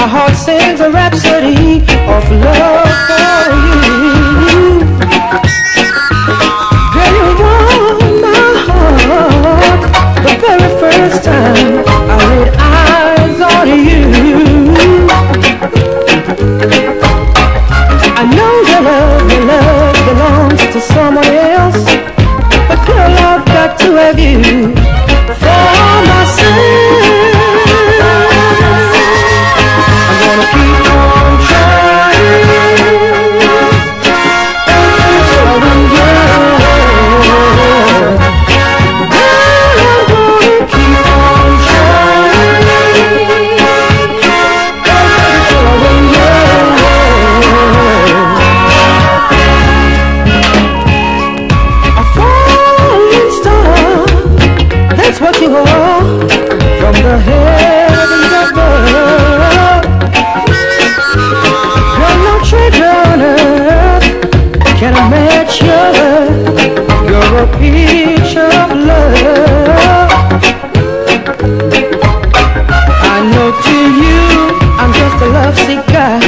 My heart sings a rhapsody of love for you. Girl, you won my heart the very first time I laid eyes on you. I know your love belongs to someone else, but girl, I've got to have you for myself. That's what you are from the heavens above. You're no treasure on earth can match your love. You're a picture of love. I know to you I'm just a lovesick guy.